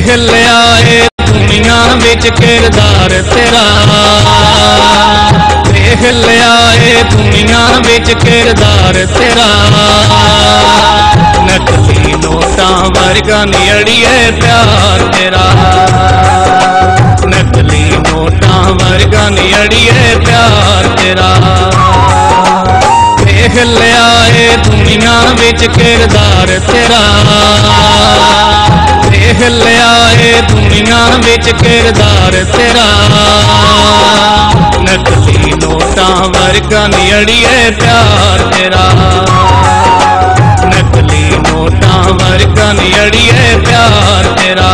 देख लिया ए दुनिया विच किरदार तेरा, देख लिया ए दुनिया विच किरदार तेरा। नकली नोटा वर्गा नी अड़िए प्यार तेरा, नकली नोटा वर्गा नी अड़िए प्यार तेरा। देख लिया ए दुनिया विच किरदार तेरा, देख लिया ए दुनिया विच किरदार तेरा। नकली नोटा वर्गा नी अड़िए प्यार तेरा, नकली नोटा वर्गा नी अड़िए प्यार तेरा।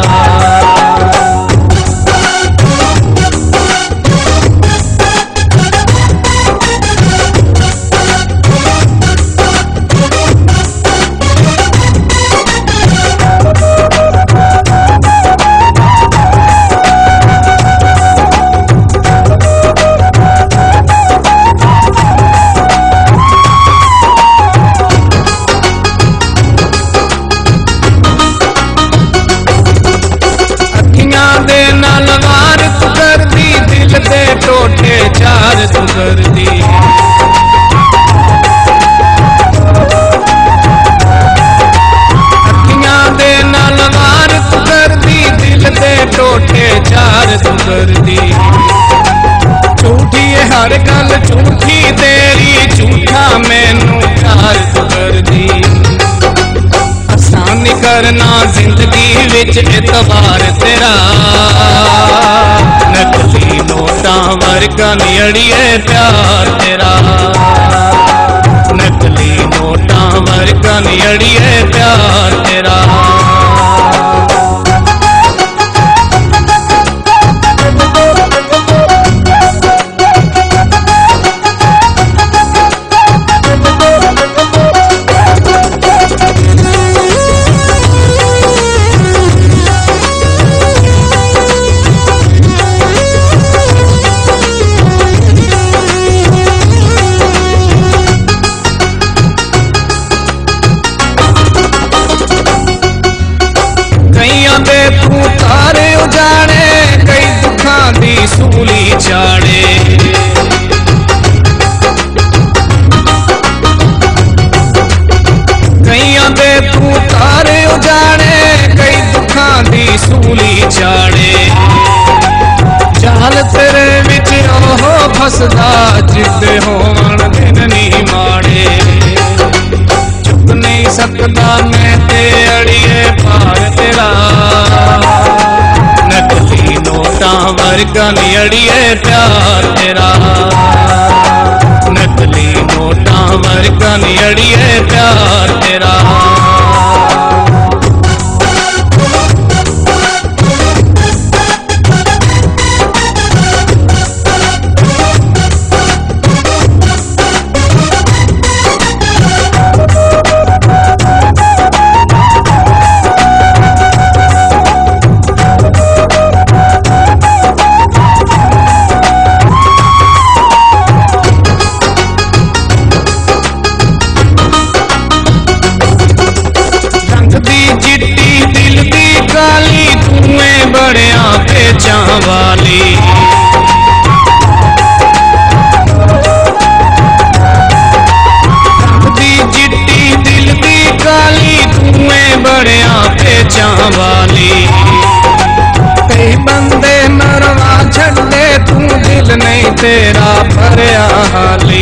टोटे चार तू कर दी, अखियां दे नाल वार तू कर दी, दिल दे टोटे चार तू कर दी। झूठी है हर गल झूठी तेरी, झूठा मैनू प्यार तू कर दी। आसानी करना जिंदगी विच एतबार तेरा, नकली नोटा वर्गा नी अड़िए प्यार तेरा, नकली नोटा वर्गा नी अड़िए प्यार तेरा। तू तारे उजाड़े कई दुखा दी सूली चाड़े, कईयां दे तू तारे उजाड़े कई दुखा दी सूली चाड़े। जाल तेरे विच ओहो फसदा जिद्दे होवन दिन नी माड़े। चुप नहीं सकदा मैं ते अड़िए पार तेरा, नकली नोटा वर्गा नी अड़िए प्यार तेरा, नकली नोटा वर्गा नी अड़िए प्यार तेरा। बड़िया पेचा वाली दी चिट्टी दिल दी काली, तूएं बड़िया पेचा वाली। कई बंदे मरवा छड़े तू दिल नहीं तेरा भरिया हाली।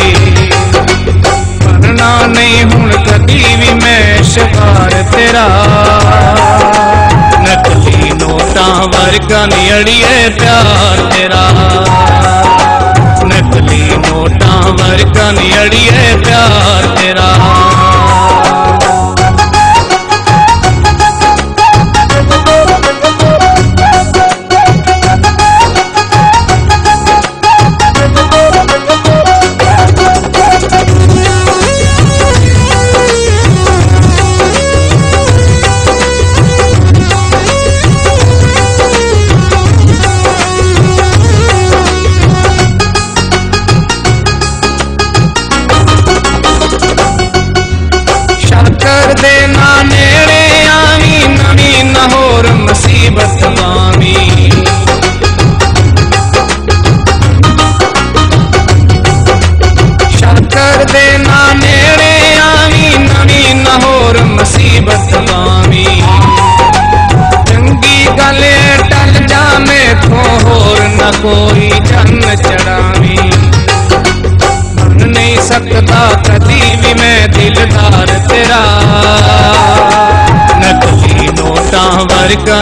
मरना नहीं हुण कदी भी मैं शिकार तेरा, नकली नोटा वर्गा नी अड़िए प्यार तेरा, नकली नोटा वर्गा नी अड़िए प्यार तेरा। देना नेड़े आवी नवी नहोर मसीब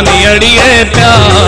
नी अड़िए प्यार